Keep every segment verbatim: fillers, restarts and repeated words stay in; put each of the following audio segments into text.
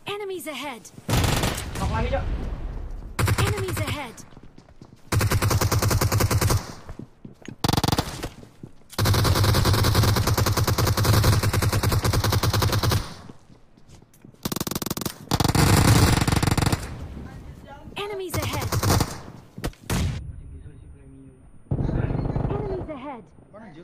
Enemies ahead. Knock lagi, Cok. Enemies ahead. Enemies ahead. Enemies ahead. Mana anjir?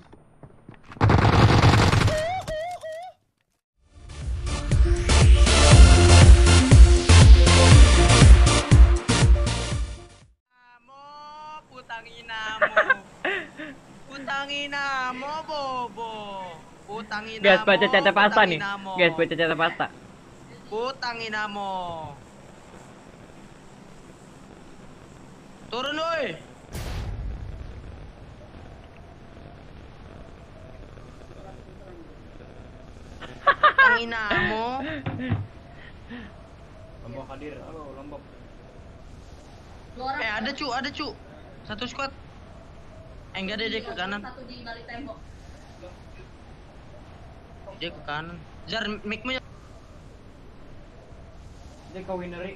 Putanginamo bobo. Putanginamo. Guys, baca catatan pasta nih. Guys, baca catatan pasta. Putanginamo. Turun woi. Putanginamo. Lombok hadir. Halo, Lombok. Eh, ada cu, ada cu. Satu squad. Eh, enggak deh, dia ke kanan. Satu di balik tembok. Dia ke kanan. Jar, mic-mu. Dia ke winery.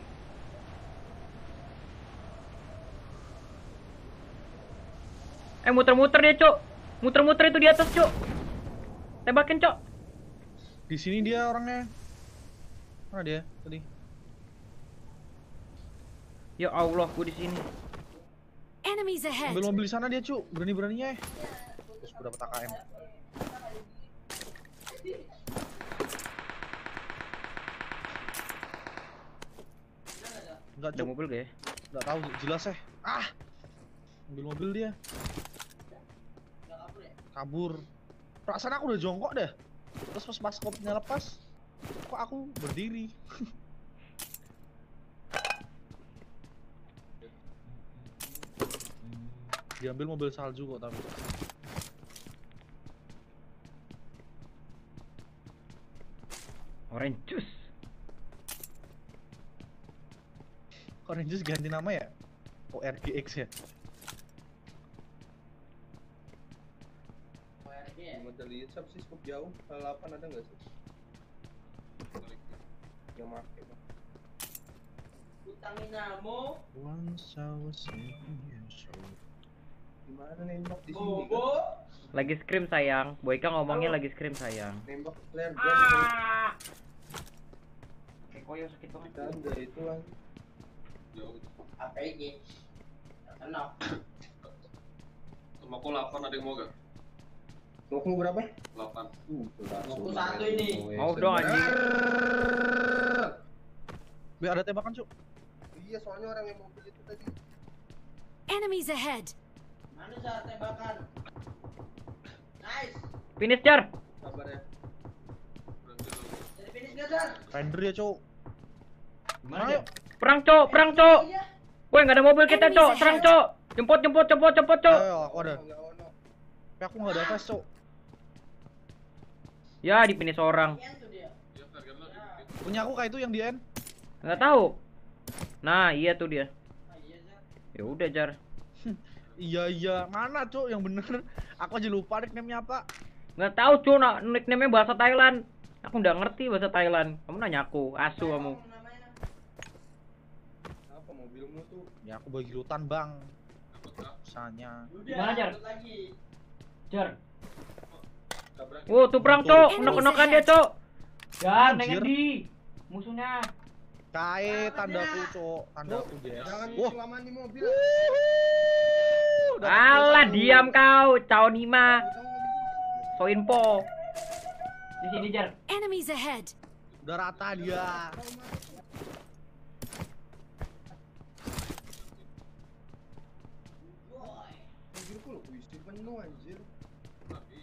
Eh, muter-muter dia, Cok. Muter-muter itu di atas, Cok. Tembakin, Cok. Di sini dia orangnya. Mana dia tadi? Ya Allah, gua di sini. Enemies ahead. Ambil mobil di sana dia, Cu. Berani-beraninya ya. Terus udah dapat A K M. Enggak, Ada Cu. mobil gak ya? Enggak tahu jelas ya. Ah. Ambil mobil dia. Kabur. Perasaan aku udah jongkok deh. Terus pas pas kopinya lepas, kok aku berdiri. Diambil mobil salju kok tapi. Orange juice. Orange Juice ganti nama ya? O R G X ya? Model lihat siapa sih scope jauh? delapan ada nggak sih? Yang make bang. Putanginamo. Once I was seven years old. Gimana nembak di sini? Bobo. Kan? Lagi scream sayang. Boyka ngomongnya lagi scream sayang. Nembak flare gun. Ah. Kayak koyo sakit banget. Ada itu kan. Apa ini? Kenapa? Rumahku delapan, ada yang mau gak? Mau berapa? delapan. Uh, Mau satu ini. Mau dong anjing. Biar ada tembakan, Cuk. Iya, soalnya orang yang mobil itu tadi. Enemies ahead. Mana cara tembakan? Nice. Finish, Jar. Sabar ya. Berhenti dulu. Jadi finish gak, Jar? Render ya, Cuk. Gimana, Ayo. Perang, Cok. Perang, Cok. Woi, enggak ada mobil kita, Enemies Cok. ahead. Serang, Cok. Jemput, jemput, jemput, jemput, Cok. Ayo, aku ada. Nggak ono. Tapi aku nggak ada flash, Cuk. Ya, di finish orang. Yang tuh dia. Iya, target lo dikit. Punya aku kayak itu yang di N. Enggak tahu. Nah, iya tuh dia. Ah, iya, Jar. Ya udah, Jar. Iya iya, mana, Cuk? Yang bener. Aku aja lupa nickname-nya apa. Nggak tahu, Cok. Nah, nickname-nya bahasa Thailand. Aku nggak ngerti bahasa Thailand. Kamu nanya aku, asu kamu. Namanya. Apa mobilmu tuh? Ya aku bagi lutan, Bang. Dapat gak? Misalnya. Udah, Gimana, Jar? lanjut lagi. Jar. Tabrak. Wow, tuh perang, Cok. Unek-unekan dia, Cok. Jar, Anjir. nengen di musuhnya. Kae tandaku, Cuk. Tandaku, Des. Jangan Wah. kelamaan di mobil. Udah Alah, satu. diam kau, Cao Nima. So info. Di sini, Jar. Enemies ahead. Udah rata dia. Mobilku loh, isi penuh anjir. Tapi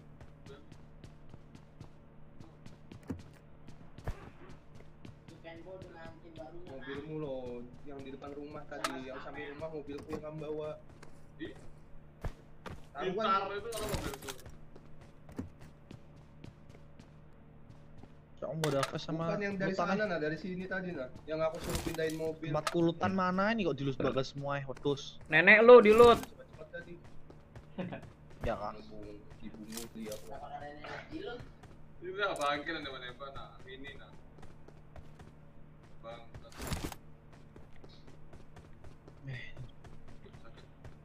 Ikan bodoh nanti barunya. Mobilmu loh, yang di depan rumah tadi, yang samping rumah mobilku yang kamu bawa. di Taruhan. pintar itu kalau mobil itu. Cuk, nggak ada flash sama Bukan yang dari lutan, sana eh. nah, dari sini tadi nah, yang aku suruh pindahin mobil. Tempat kulutan mana ini kok dilus bagas semua ya, wedus. Nenek lu di loot. Cepat-cepat tadi. Ya kan. Bung, ibumu dia. Apakah ada nenek jilut? Ini udah bangkit dan nembak-nembak. Nah, ini nah. bang. Sakit.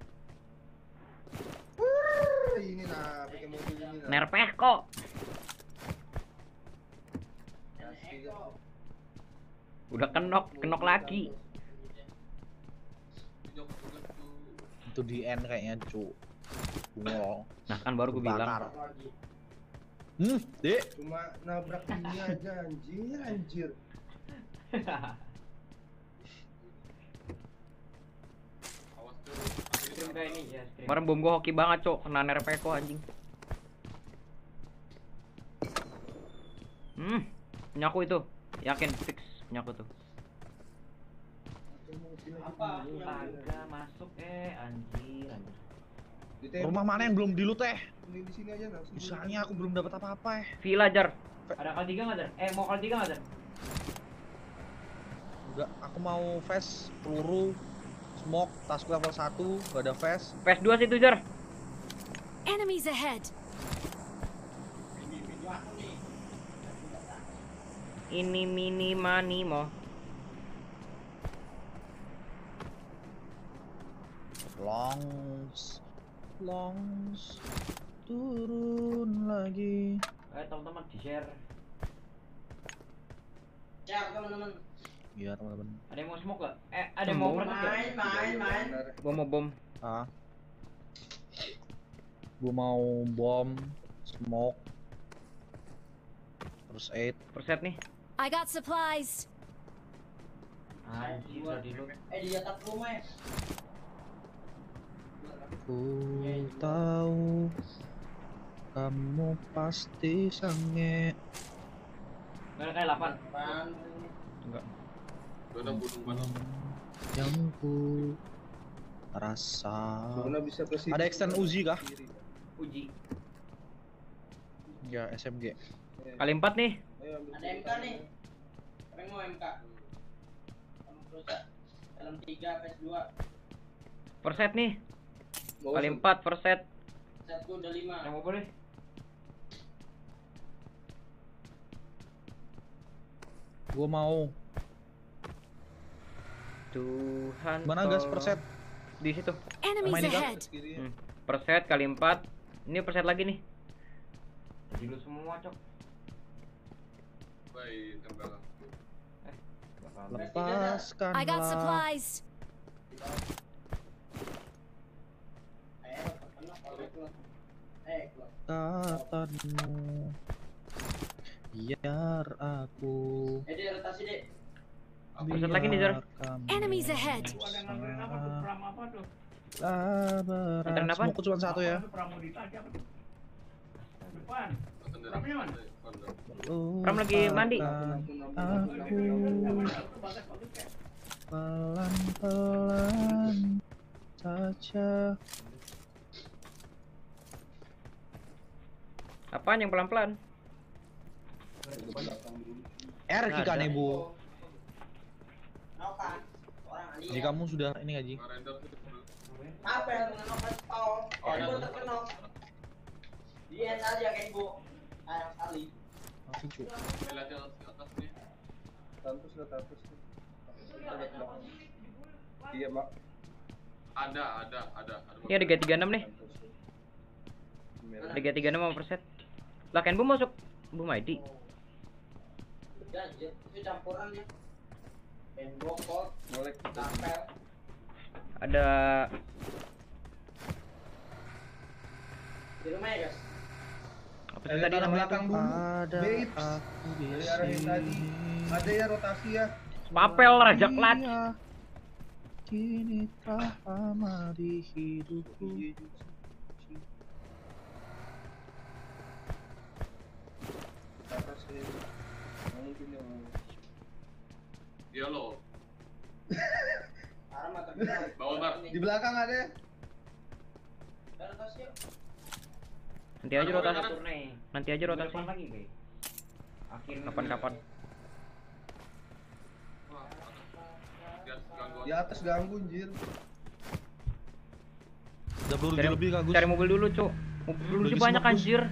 Wuh, ini nah, pakai mobil ini nah. Nerpeh kok. Asli, dah. Udah kenok, kenok lagi. Nyok juga tuh. Itu di end kayaknya, cu. Wow. Nah kan baru gue bilang. Hmm, Dek. Cuma nabrak ini aja anjir, anjir. Awas tuh. Kemarin bom gue hoki banget cok, kena nerpeh kok anjing. Hmm, nyaku itu, yakin fix nyaku tuh. Apa? Agak masuk eh anjir, anjir. Ditembak. Rumah mana yang belum dilut teh? Ini di sini aja langsung. Usahanya aku belum dapat apa-apa eh. Villa jar. Ada kali tiga nggak jar? Eh mau kali tiga nggak jar? Enggak, aku mau vest, peluru, smoke, tasku level satu, gak ada vest. P S dua situ jar. Enemies ahead. Ini mini mani mo. Longs, longs, turun lagi. Eh teman-teman di share. Siap teman-teman. Iya teman-teman. Ada yang mau smoke gak? Eh ada yang mau Mau. pernah gak? Main, main, main. Bom mau bom. Ah, gua mau bom, smoke, terus eight. Perset nih. I got supplies. Anjir udah di loot. Eh di atap rumah ya. Ku tahu kamu pasti sange. Gak ada kayak delapan. Apaan? Enggak. Gua udah bunuh mana? Yang ku rasa. Mana bisa ke sini? Ada extend Uzi kah? Uji. Ya S M G. Kali empat nih. Ayo, ambil Ada M K nih. Apa yang mau M K? Kamu terus dalam tiga P S dua. Perset nih. Bawa Kali satu. empat perset. Setku udah lima. Yang mau boleh? Gua mau. Tuhan. Mana gas tolong. perset? Di situ. Enemies Main di ahead. Kiri ya. Hmm. Perset kali empat. Ini perset lagi nih. Jadi lu semua cok. Baik, tembak. Eh. bakal- I got Lepaskanlah supplies. Ayo, kena kalau keluar. Eh, keluar. katamu. Biar aku. Eh, dia rotasi deh. Perset lagi nih, Jar. biar kamu Enemies ahead. tak berat. Nganterin apa? Smoke cuma satu ya. Pram lagi mandi. Lupakan Aku pelan-pelan saja. Apaan yang pelan-pelan? R Nggak kan ada. ibu. Nokan. Orang ahli. Jika kamu sudah ini gaji. Apa yang mengenokkan tol? Oh, ibu terkenal. Dia aja kayak ibu. Sayang sekali. Masih cu. Tampus lah, tampus. Iya, Mak. Ada, ada, ada. ada Ini ada G tiga enam nih. Ada G tiga enam sama perset. Lah kan bu masuk bu Maidi. Udah, anjir. Itu campuran ya. Tembok, kol, Molek. tapel. Ada Di rumah ya, guys. apa sih Ada tadi arah namanya? belakang dulu. Ada Babes. aku di Dari arah yang tadi. sini. Ada ya rotasi ya. Papel Raja Klat. Iya. Kini telah lama di hidupku. Atas ya. Mungkin yang Dia lo. Arah mata kenal. Bawa, Bar. di belakang ada ya. Udah rotasi yuk. Nanti aja Kanan, rotasi. kanan. Nanti aja rotasi. Akhir kapan-kapan. Wah, dia ganggu. Di atas ganggu anjir. Udah peluru Cari, lebih Kak Gus. cari mobil dulu, Cuk. Mobil dulu Lagi banyak smoke, Gus. anjir.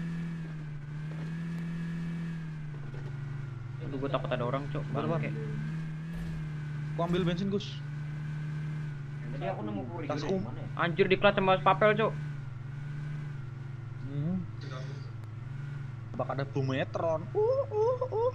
Aduh, gue takut ada orang, Cuk. Bar, bar. Bangke. Gua ambil bensin, Gus. Jadi aku nemu puri. Tasku. Anjir diklat sama papel, Cuk. Hmm. Bakal ada Bumetron. Uh, uh, uh.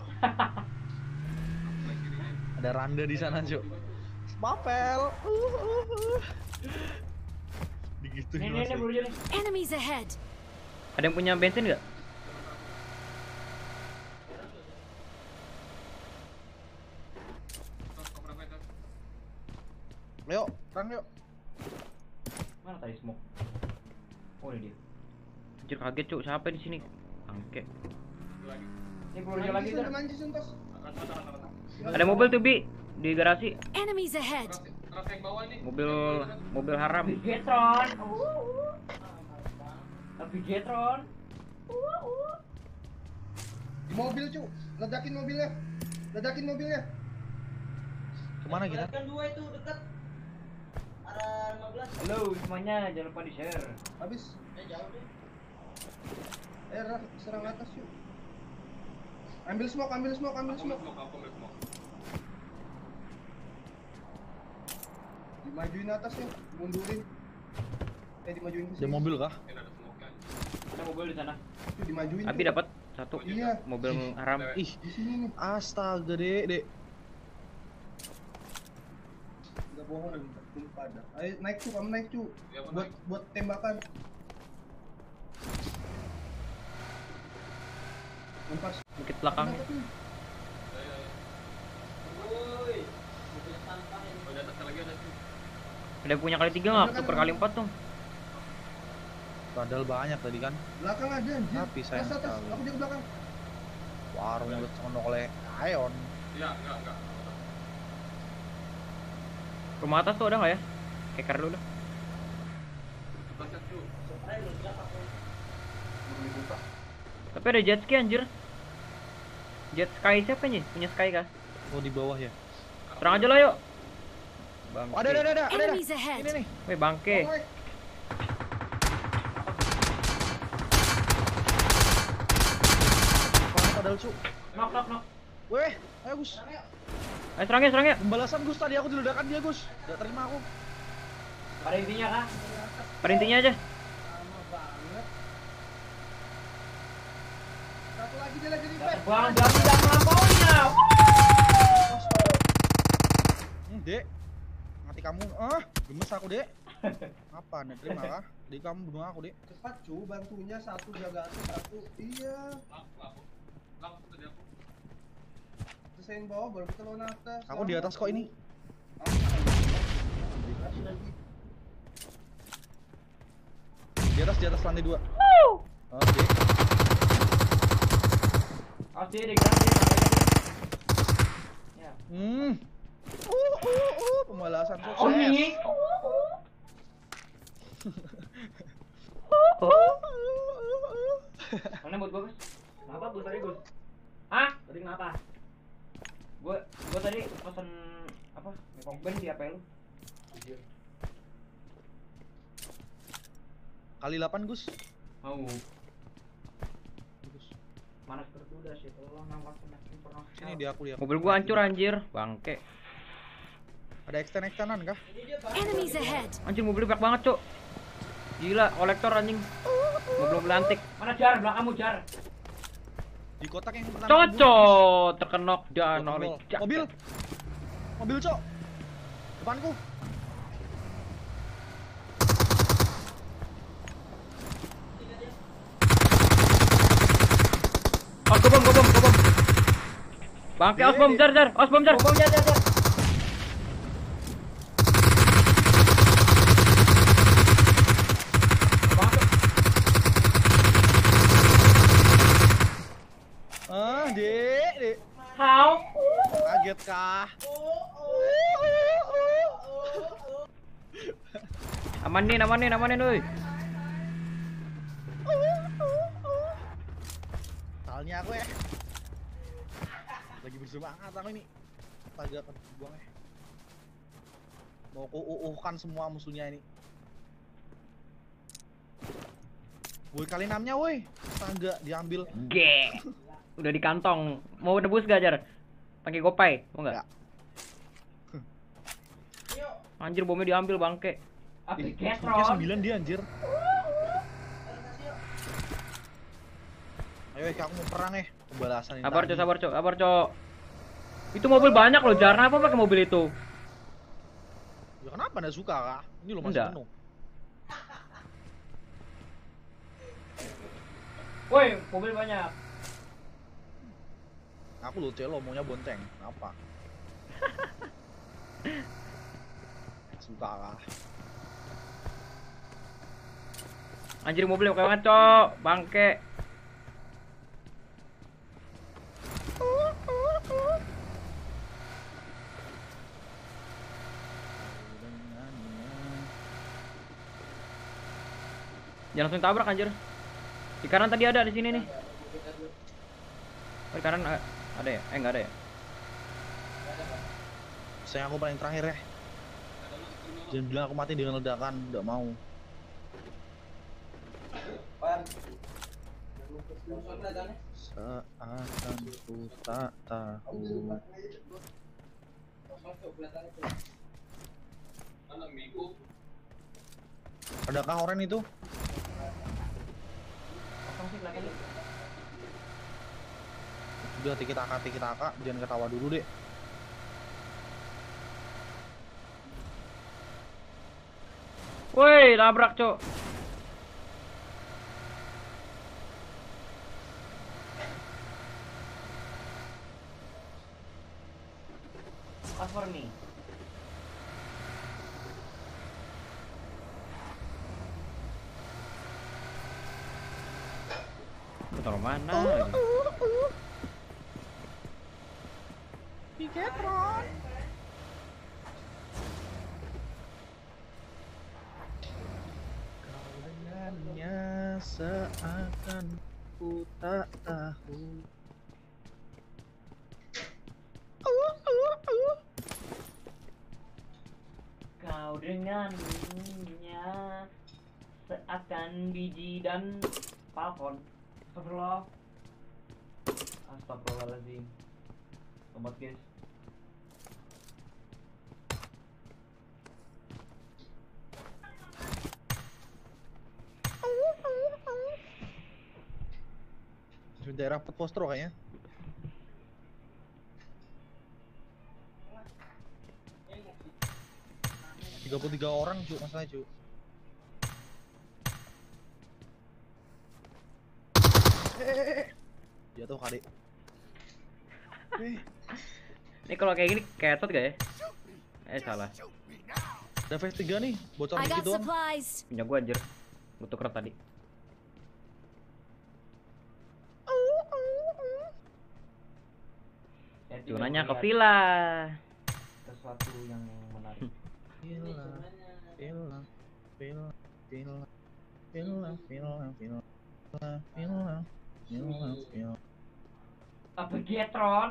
Ada Randa di sana, Cuk. Papel. Uh, uh, uh. Digituin Nih, nih, nih, Mas. buru nih. Enemies ahead. Ada yang punya bensin nggak? Ayo, perang yuk. Mana tadi smoke? Oh, ini dia. Anjir kaget, Cuk. Siapa di sini? Bangke. Lagi. Ini buru lagi, Udah Jar. manjis entos. Ada mobil tuh, Bi, di garasi. Enemies ahead. Keras, keras yang bawah nih. Mobil mobil haram. Jetron. Tapi Jetron. Di mobil, cu. Ledakin mobilnya. Ledakin mobilnya. Kemana kita? Kan dua itu dekat. Arah lima belas. Halo semuanya, jangan lupa di share. Habis. Ya jauh deh. Eh, Raf, serang atas yuk. Ambil smoke, ambil smoke, ambil Aku smoke. smoke, aku ambil smoke. Dimajuin atasnya, mundurin. Eh, dimajuin ke Ada sini. mobil kah? Ini ada smoke kan. Ada mobil di sana. Itu dimajuin. Abi Cuk. dapat satu. Iya. Mobil haram. Ih, Di sini nih. astaga, Dek, Dek. Enggak bohong, belum pada. Ayo naik cu, kamu naik cu. Iya, aku Buat naik. buat tembakan. Empat. Bukit belakang. Ya, ya, ya. Woi. Mobil sampah ini. Oh, di atas lagi ada sih. Ada yang punya kali tiga nggak? Tuker kali empat tuh. Padahal banyak tadi kan. Belakang ada anjir. Tapi sayang Atas, atas. sekali. Aku jaga belakang. Warung udah sono oleh Aeon. Iya, enggak, enggak. Rumah atas tuh ada nggak ya? Keker dulu dah. Atasnya, cu. Surprise meledak aku. Tapi ada jet ski anjir. Jet sky siapa nih? Punya sky kah? Oh, di bawah ya. Terang aja lah yuk. Bangke. Oh, ada, ada, ada, ada, ada. Enemies ahead. Ini nih. Weh bangke. Oke. Mana padahal, cu? Knock knock knock. Weh, ayo Gus. Ayo serangnya, serangnya. Pembalasan Gus tadi aku diledakan dia, Gus. Gak terima aku. Pada intinya kah? Pada intinya aja. Lama banget. Satu lagi dia lagi di Bang, jangan jangan melampauinya. Hmm, Dek. Mati kamu. Ah, gemes aku, Dek. Apa nih terima kah? Jadi kamu bunuh aku, Dek. Cepat cu, bantunya satu jaga atas satu. Iya. Laku, laku. Laku tadi aku. Selesaiin bawah baru kita lawan atas. Aku di atas kok ini. Lagi. Di atas, di atas lantai dua. Oke. Pasti di gratis. Ya. Hmm. Uh, uh, uh, pembalasan sukses. Oh ini. Mana buat gua, Gus? Kenapa Gus tadi, Gus? Hah? Tadi kenapa? Gua gua tadi pesen apa? Kokben di H P lu. Kali delapan, Gus. Mau. Gus. Mana seperti udah sih, tolong ngangkat penyakit pernah. Sini di aku, di aku. Mobil gua hancur anjir. Bangke. Ada extend-extendan kah? Enemies ahead. Anjir mobil banyak banget, Cuk. Gila, kolektor anjing. Mobil-mobil antik. Mana Jar? Belakangmu Jar. Di kotak yang pertama. Cocok, terkenok Gua dan bunuh. oleh Mobil. Mobil. Mobil, Cok. Depanku. Os gua bom, gua bom, gua bom. Bangke, os bom, jar, jar, os bom, jar. Bom Jar Jar Jar. Ah, Dek, Dek. How? Kaget kah? Amanin, amanin, amanin, woi. Salnya aku ya. Lagi bersemangat aku ini. Astaga, kan buang ya. Mau ku uuhkan semua musuhnya ini. Woi, kali enamnya woi. Astaga, diambil. Ge. Udah di kantong. Mau nebus gak, Jar? Pakai gopay, mau enggak? Enggak. Anjir bomnya diambil bangke. Apa Ih, Getron? sembilan dia anjir. Ayo, eh, aku mau perang eh. Pembalasan ini. Sabar tadi. cok, sabar cok, sabar cok. Itu mobil banyak loh, Jar. Kenapa pakai mobil itu? Ya kenapa enggak suka, Kak? Ini lo masih Enggak. penuh. Woi, mobil banyak. Aku lo celo maunya bonteng. Kenapa? Suka kah? Anjir mobil pakai banget cok, bangke. Jangan langsung tabrak anjir. Di kanan tadi ada di sini nih. Oh, di kanan a- ada ya? Eh enggak ada ya? Sayang aku paling terakhir ya. Jangan bilang aku mati dengan ledakan, enggak mau. Seakan ku tak tahu. Mana minggu? Adakah orang itu? Kosong sih belakangnya. Udah tiki taka tiki taka, jangan ketawa dulu deh. Woi, labrak cok. Cover me. Lu taruh mana lagi? Kau dengannya seakan ku tak tahu. Kau dengannya seakan biji dan falcon. Astagfirullah. Astagfirullahaladzim. Tobat guys. Di daerah Potpostro kayaknya. tiga puluh tiga orang cu, masalahnya cu. Eh, jatuh kali. Eh, Ini kalau kayak gini ketot gak ya? Eh salah. ada phase tiga nih, bocor I got dikit doang. supplies. Punya gua anjir. Gua tuker tadi. Saya tidak Junanya ke melihat villa. sesuatu yang menarik. Villa, villa, villa, villa, villa, villa, villa, villa, villa, villa. Apa Getron?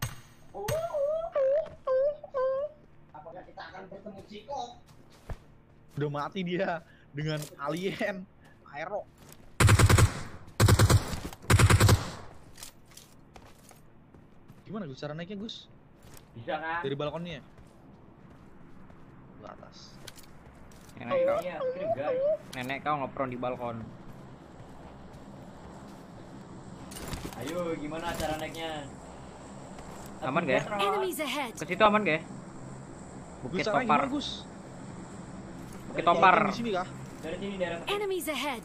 Apakah kita akan bertemu Ciko? Udah mati dia dengan alien aero. Gimana Gus cara naiknya Gus? Bisa kan? Dari balkonnya? Ke atas. Nenek kau, Iya, kirim guys. nenek kau ngepron di balkon. Ayo, gimana cara naiknya? Aman gak ya? Getron. Enemies ahead. Ke situ aman gak ya? Gus Bukit caranya Topar. gimana Gus? Bukit Topar. Di sini kah? Dari sini daerah kecil. Enemies ahead.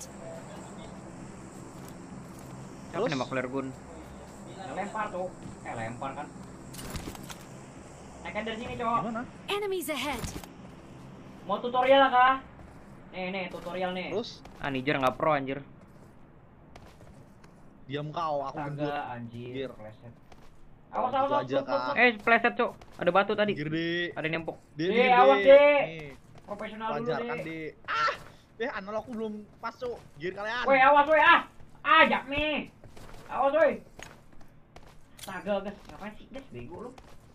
Siapa Terus? nembak flare gun? Nah, lempar tuh. Eh, lempar kan. Naikkan dari sini, cowok. Gimana? Enemies ahead. Mau tutorial kah? Nih, nih, tutorial nih. Terus? Ah, Niger nggak pro anjir. Diam kau, aku gendut. Astaga, anjir. Gir. Pleset. Oh, Awas, gitu awas, awas. aja, stop, stop, Kak. stop. Eh, pleset cok. Ada batu tadi. Minggir deh. Ada yang nempok. Dek, Dek, minggir, awas, Dek. Dek. Nih, Profesional dulu, pelajarkan deh. deh. Ah, eh analog aku belum pas cuk. Gir kalian. Woi, awas, woi, ah. Ajak nih. Awas, woi. Astaga, guys. Ngapain sih, guys? Bego lu.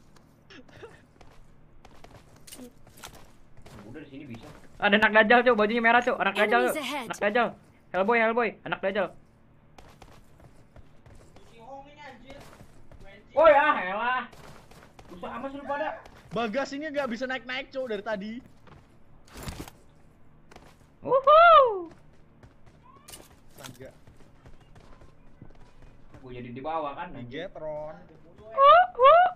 Udah di sini bisa. Ada anak dajal cok, bajunya merah cok. Anak dajal Enemies cok. ahead. Anak dajal. Hellboy, Hellboy. Anak dajal. Si Hong ini anjir. Woi, ah, elah. Susah amat sih lu pada. Bagas ini nggak bisa naik-naik cuk dari tadi. Uhuh. Astaga. Gue jadi di bawah kan. Megatron. Uhuh.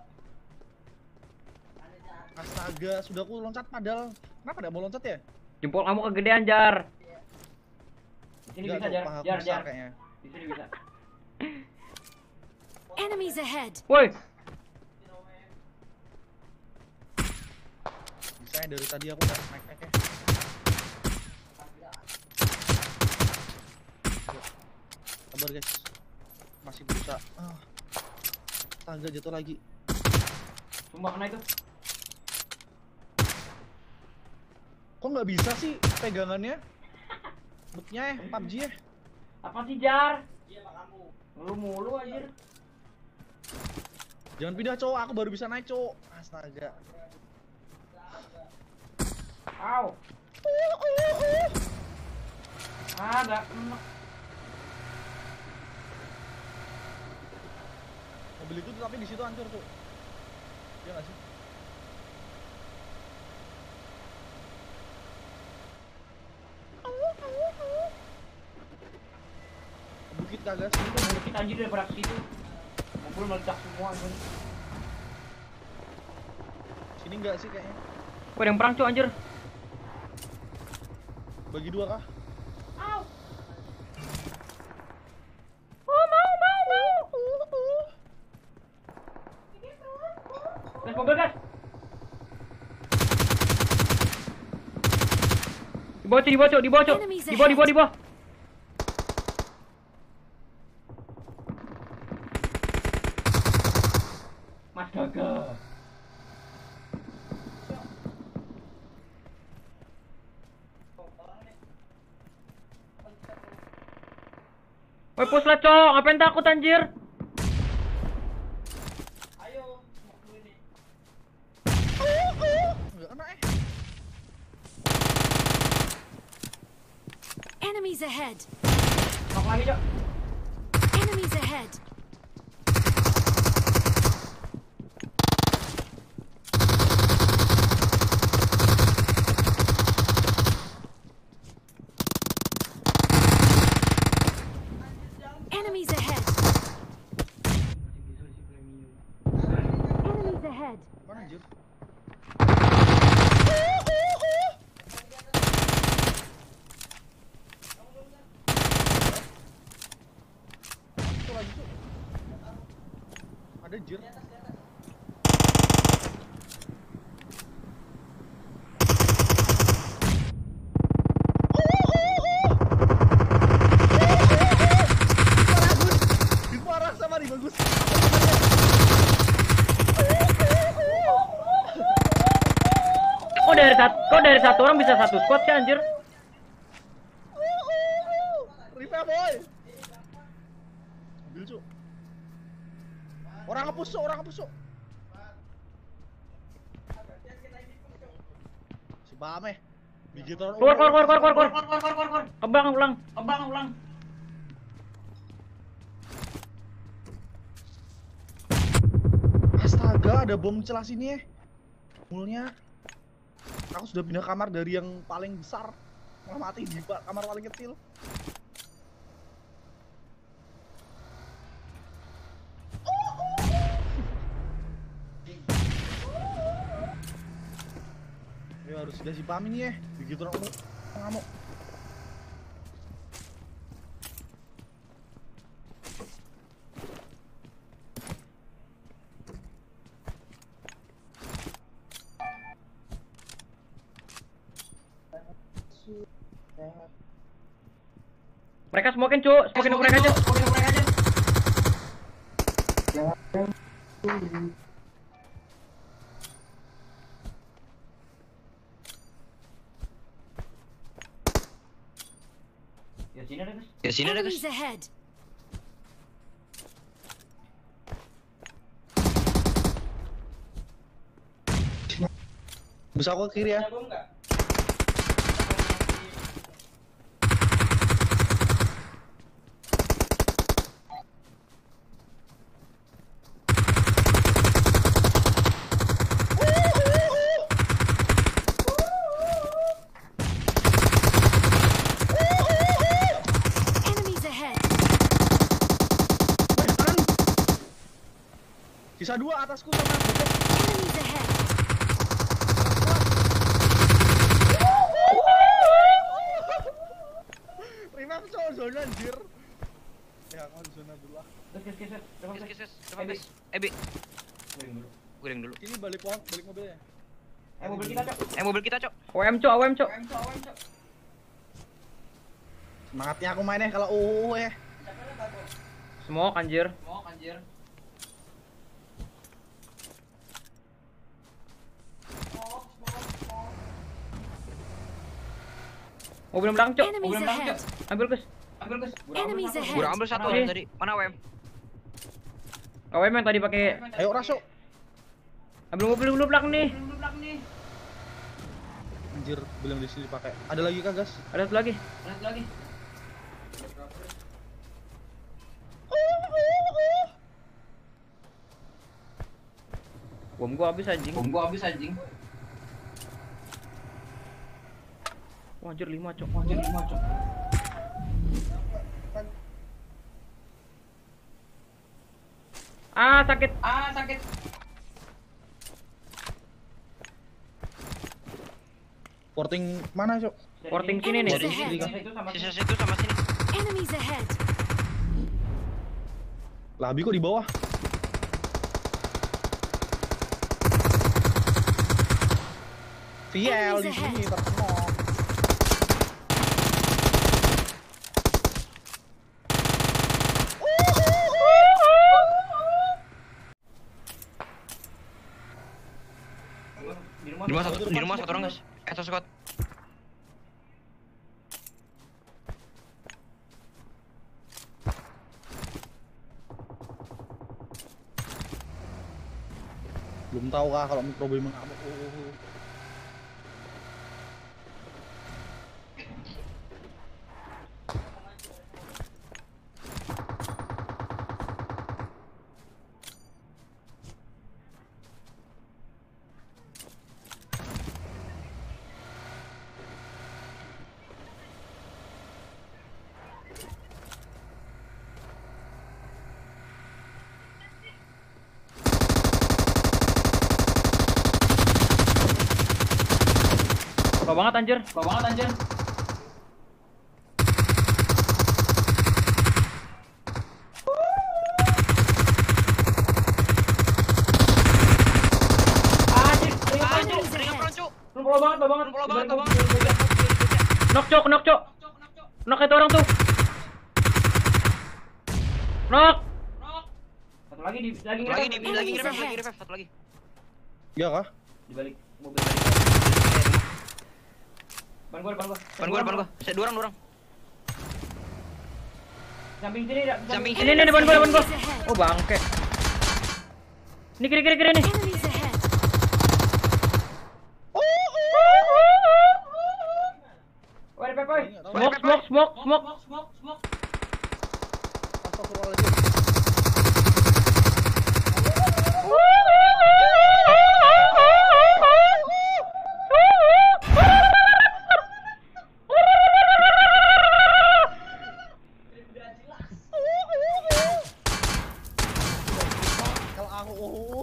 Astaga, sudah aku loncat padahal. Kenapa tidak mau loncat ya? Jempol kamu kegedean, Jar. Di sini Nggak, bisa, tuh, Jar. paha aku Jar, besar Jar. kayaknya. Di sini bisa. Enemies ahead. Woi. Bisa ya, dari tadi aku nggak naik naik ya. Sabar guys, masih bisa. Ah. Astaga, jatuh lagi. Sumpah kena itu. Kok nggak bisa sih pegangannya? Butnya ya, P U B G ya. Apa sih, Jar? Iya, Pak kamu. Lu mulu anjir. Jangan pindah cowok, aku baru bisa naik cowok. Astaga. Au. Ah, gak enak. Mobil itu tapi di situ hancur tuh. Iya nggak sih? Bukit kagak sih? Kita anjir daripada ke situ. Mobil meledak semua anjir. Sini enggak sih kayaknya? Wah, ada yang perang cuy anjir. Bagi dua kah? Au. Oh, mau, mau, mau. Gas mobil, gas. Di bawah, cuy, di bawah, cuy, di bawah, cuy. Di bawah, di bawah, di bawah. Astaga. Woi, push lah, cok. Ngapain takut anjir? Ayo, ini. Enggak kena eh. Enemies ahead. Knock lagi, cok. Enemies ahead. Enemies ahead. Enemies ahead. Mana anjir? Itu lagi tuh. Ada jir. Diparah sama nih bagus. Kok dari satu, kok dari satu orang bisa satu squad sih anjir? Repair boy. Ambil cu. Orang ngepus cu, orang ngepus cu. Si Bame. Bigetron. Keluar, keluar, keluar, keluar, keluar, keluar, keluar, keluar, keluar, keluar. Kebang, ulang, kebang, ulang. Astaga, ada bom celah sini ya. Mulnya. Aku sudah pindah kamar dari yang paling besar. Malah mati di pa- kamar paling kecil. Ya harus sudah si Pami nih ya. Begitu orang ngamuk. Mereka smokin, cuk. Smokin mereka aja. Smokin mereka aja. Ya sini ada, guys. Ya sini ada guys. Enemies ahead. Bisa aku ke kiri ya. Ada bom nggak? Sisa dua atasku sama bocah. Enemies ahead. Revive cowok zona anjir. Ya aku di zona dulu lah. Terus kes kes kes. Kes kes kes. Depan kes. Ebi. Guling dulu. Guling dulu. Ini balik pohon, balik mobilnya. Eh mobil kita, Cok. Eh mobil kita, Cok. O M cok, O M cok. O M, Cok, O M, Cok. Semangatnya aku mainnya kalau uh ya. Smoke anjir. Mau anjir. Mobil belakang cok. Enemies Mobil belakang, ahead. Cok. Ambil Gus. Ambil Gus. Enemies ahead. Gua ambil satu Mana? tadi. Mana W M? O M yang tadi pakai. Ayo Raso. Ambil mobil dulu belakang nih. Mobil belakang nih. Anjir, belum di sini dipakai. Ada lagi kah, gas? Ada satu lagi. Lanjut lagi. Bom gua habis anjing. Bom gua habis anjing. Wah, anjir lima cok. Anjir lima, Cok. Ah, sakit. Ah, sakit. Porting mana, Cok? Porting sini nih. Enemies ahead. Sisa itu sama Sisa situ sama sini. Enemies ahead. Labi kok di bawah? V L di sini terkenal. di rumah. Di rumah satu, di rumah satu orang, guys. Eh, satu squad. Belum tahu kah kalau mikrobe mengamuk. Oh. Low banget anjir. Low banget anjir. Anjir, Enemies Ringan ahead. perancu. lu low banget, low banget. Low banget, low banget. Knock cok, knock cok. Knock itu orang tuh. Knock. Satu lagi di lagi Satu lagi ngerev. di lagi revive, lagi revive, satu lagi. Iya kah? Di balik mobil. Ban gua, ban gua. Ban gua, ban gua. Saya dua orang, dua orang. Samping sini, Dak. Samping Ini nih depan gua, depan gua. Enemies ahead. Oh bangke. Ini kiri kiri kiri nih. Enemies ahead. Woi, Pepoy. Smoke, smoke, smoke, smoke. Smoke, smoke. Astagfirullahaladzim. Kalau aku uh.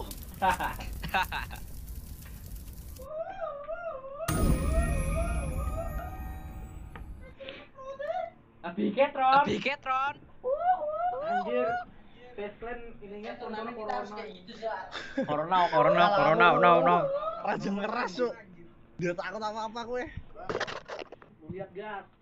Abi Ketron. Abi Ketron. Anjir. Baseline ininya turnamen Kita harus kayak gitu, Zar. Corona, corona, corona, no, no. Raja ngeras, Cuk. Dia takut apa-apa gue. Lihat gas.